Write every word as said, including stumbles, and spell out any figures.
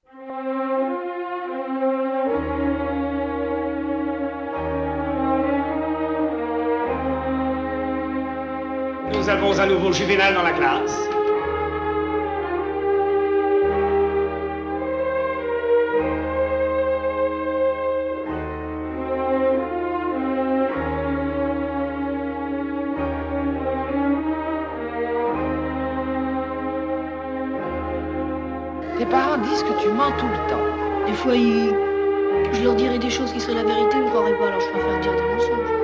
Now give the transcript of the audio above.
Nous avons un nouveau juvénile dans la classe. Tes parents disent que tu mens tout le temps. Des fois, ils... je leur dirais des choses qui seraient la vérité, ils ne croiraient pas, alors je préfère dire des mensonges.